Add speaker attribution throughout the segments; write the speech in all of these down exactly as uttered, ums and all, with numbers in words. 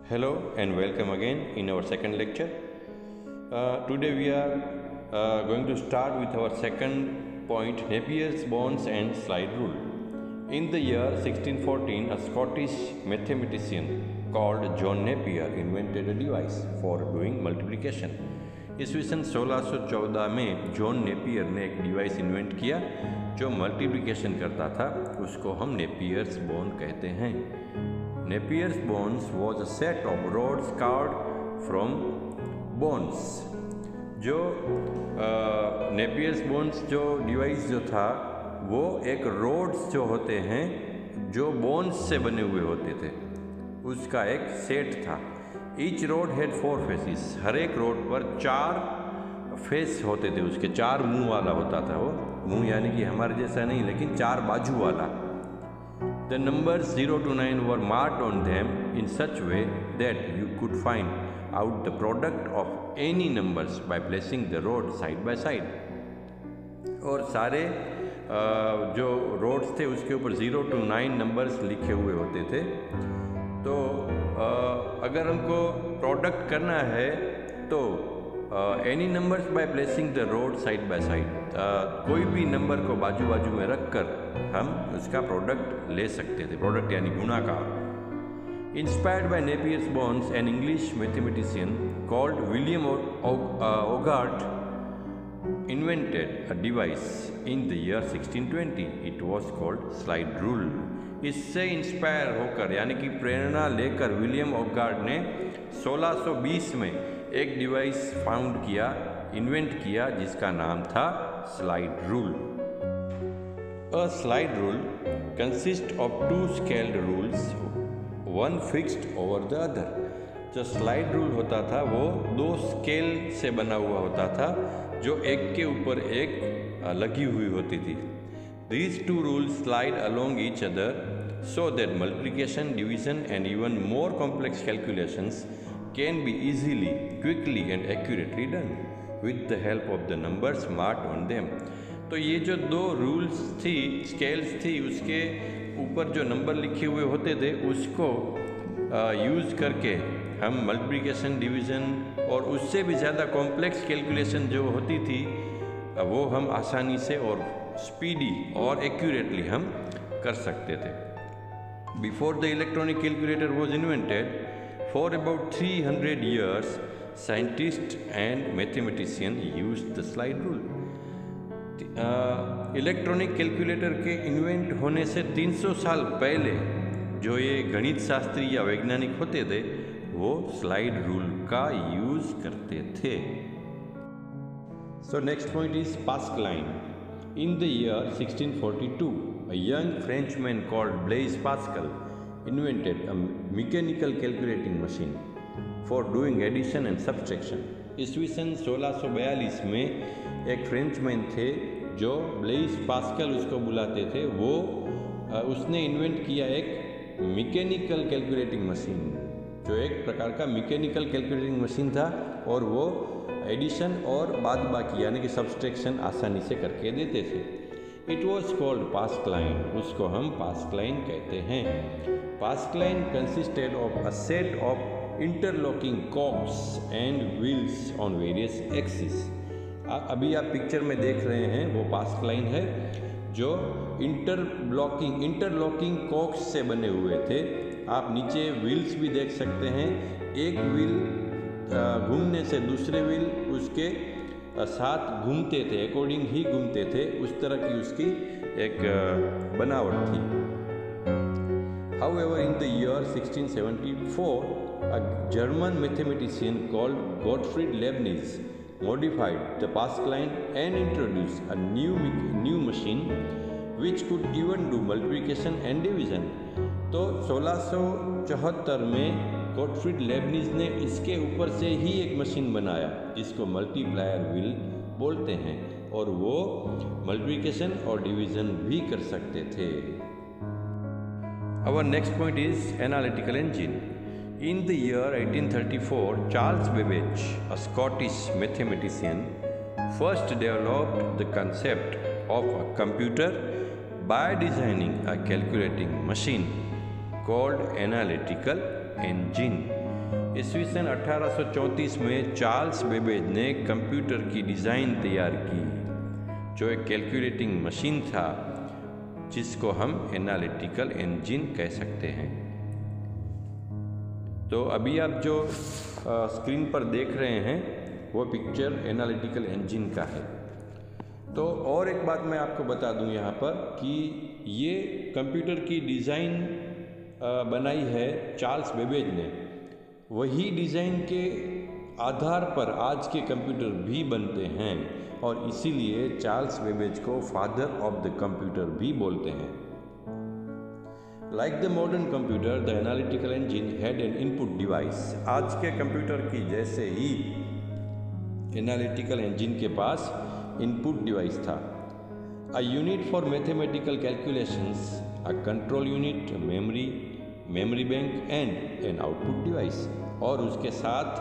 Speaker 1: Hello and welcome again in our second lecture. Uh, today we are uh, going to start with our second point, Napier's bonds and slide rule. In the year sixteen fourteen, a Scottish mathematician called John Napier invented a device for doing multiplication. ईस्वी सन सोलह सौ चौदह में John Napier ने एक device invent किया जो multiplication करता था। उसको हम नेपियर्स बॉन्ड कहते हैं। Napier's bonds was a set of rods carved from bones। जो नेपियर्स bonds जो डिवाइस जो था वो एक रोड्स जो होते हैं जो बोन्स से बने हुए होते थे, उसका एक सेट था। Each rod had four faces. हर एक रोड पर चार फेस होते थे, उसके चार मुंह वाला होता था। वो मुंह यानी कि हमारे जैसा नहीं, लेकिन चार बाजू वाला। The numbers zero to nine were marked on them in such way that you could find out the product of any numbers by placing the rod side by side। और सारे जो रोड्स थे उसके ऊपर ज़ीरो टू नाइन नंबर्स लिखे हुए होते थे। तो अगर हमको प्रोडक्ट करना है तो any numbers by placing the rod side by side, कोई भी नंबर को बाजू बाजू में रख कर हम उसका प्रोडक्ट ले सकते थे। प्रोडक्ट यानी गुणाकार। Inspired by Napier's bones, an English mathematician called William Oughtred invented a device in the year sixteen twenty। It was called slide rule। इससे इंस्पायर होकर यानी कि प्रेरणा लेकर विलियम ओगार्ट ने सोलह सौ बीस में एक डिवाइस फाउंड किया, इन्वेंट किया, जिसका नाम था slide rule. A slide rule consists of two scaled rules, one fixed over the other। जो स्लाइड रूल होता था वो दो स्केल से बना हुआ होता था जो एक के ऊपर एक लगी हुई होती थी। These two rules slide along each other so that multiplication, division and even more complex calculations can be easily, quickly and accurately done with the help of the numbers marked on them। तो ये जो दो rules थी, scales थी, उसके ऊपर जो number लिखे हुए होते थे उसको यूज़ करके हम मल्टीप्लिकेशन, डिवीज़न और उससे भी ज़्यादा कॉम्प्लेक्स कैलकुलेशन जो होती थी वो हम आसानी से और स्पीडी और एक्यूरेटली हम कर सकते थे। Before the electronic calculator was invented, for about three hundred years scientist and mathematician use the slide rule. Electronic calculator के इन्वेंट होने से तीन सौ साल पहले जो ये गणित शास्त्री या वैज्ञानिक होते थे वो स्लाइड रूल का यूज करते थे। So next point is Pascaline. In the year sixteen forty two, a young Frenchman called Blaise Pascal invented a mechanical calculating machine for doing addition and subtraction। ईस्वी सन सोलह सौ बयालीस में एक फ्रेंचमैन थे जो ब्लेइस पास्कल उसको बुलाते थे। वो उसने इन्वेंट किया एक मैकेनिकल कैलकुलेटिंग मशीन, जो एक प्रकार का मैकेनिकल कैलकुलेटिंग मशीन था और वो एडिशन और बाद बाकी यानी कि सब्सट्रैक्शन आसानी से करके देते थे। It was called Pascaline. उसको हम पास्कलाइन कहते हैं। Pascaline consisted of a set of interlocking cogs and wheels on various axis. अभी आप पिक्चर में देख रहे हैं वो पास्कलाइन है जो इंटरब्लॉकिंग इंटरलॉकिंग कॉक्स से बने हुए थे। आप नीचे व्हील्स भी देख सकते हैं। एक व्हील घूमने से दूसरे व्हील उसके साथ घूमते थे, अकॉर्डिंग ही घूमते थे। उस तरह की उसकी एक बनावट थी। However, in the year sixteen seventy-four, a German mathematician called Gottfried Leibniz modified the Pascaline and introduced a new new machine which could even do multiplication and division। तो सोलह सौ चौहत्तर में गॉटफ्रीड लेबनिज ने इसके ऊपर से ही एक मशीन बनाया जिसको मल्टीप्लायर व्हील बोलते हैं, और वो मल्टीप्लिकेशन और डिवीज़न भी कर सकते थे। Our next point is analytical engine। In the year eighteen thirty-four, Charles Babbage, a Scottish mathematician, first developed the concept of a computer by designing a calculating machine called analytical engine। ईस्वी सन अठारह सौ चौंतीस में Charles Babbage ने computer की design तैयार की, जो एक कैलकुलेटिंग मशीन था जिसको हम एनालिटिकल इंजन कह सकते हैं। तो अभी आप जो आ, स्क्रीन पर देख रहे हैं वो पिक्चर एनालिटिकल इंजन का है। तो और एक बात मैं आपको बता दूं यहाँ पर कि ये कंप्यूटर की डिज़ाइन बनाई है चार्ल्स बेबेज ने। वही डिज़ाइन के आधार पर आज के कंप्यूटर भी बनते हैं और इसीलिए चार्ल्स बेबेज को फादर ऑफ द कंप्यूटर भी बोलते हैं। Like the modern computer, the analytical engine had an input device. आज के कंप्यूटर की जैसे ही एनालिटिकल इंजन के पास इनपुट डिवाइस था। A unit for mathematical calculations, a control unit, memory, memory bank and an output device. और उसके साथ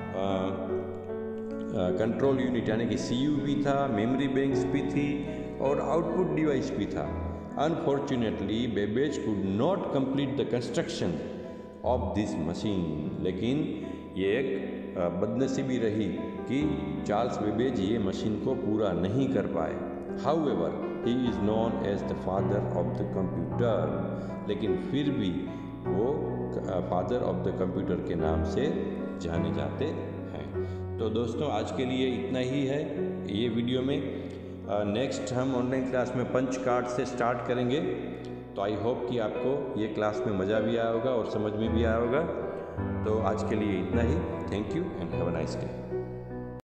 Speaker 1: control unit यानी कि सी यू भी था, मेमोरी बैंक्स भी थी और आउटपुट डिवाइस भी था। Unfortunately Babbage could not complete the construction of this machine. लेकिन ये एक बदनसीबी रही कि चार्ल्स बेबेज ये मशीन को पूरा नहीं कर पाए। However he is known as the father of the computer. लेकिन फिर भी वो फादर ऑफ द कंप्यूटर के नाम से जाने जाते हैं। तो दोस्तों आज के लिए इतना ही है ये वीडियो में। नेक्स्ट uh, हम ऑनलाइन क्लास में पंच कार्ड से स्टार्ट करेंगे। तो आई होप कि आपको ये क्लास में मज़ा भी आया होगा और समझ में भी आया होगा। तो आज के लिए इतना ही। Thank you and have a nice day.